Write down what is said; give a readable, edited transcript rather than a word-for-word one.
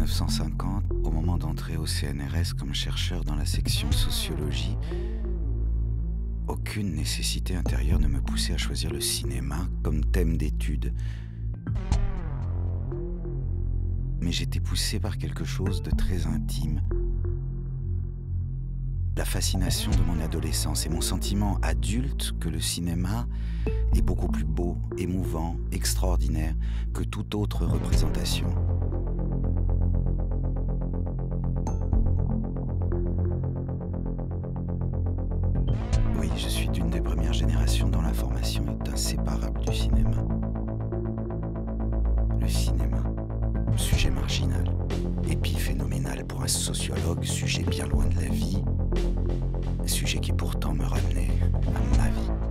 1950, au moment d'entrer au CNRS comme chercheur dans la section sociologie, aucune nécessité intérieure ne me poussait à choisir le cinéma comme thème d'étude. Mais j'étais poussé par quelque chose de très intime. La fascination de mon adolescence et mon sentiment adulte que le cinéma est beaucoup plus beau, émouvant, extraordinaire que toute autre représentation. Oui, je suis d'une des premières générations dont la formation est inséparable du cinéma. Le cinéma, sujet marginal, épiphénoménal pour un sociologue, sujet bien loin de la vie, sujet qui pourtant me ramenait à ma vie.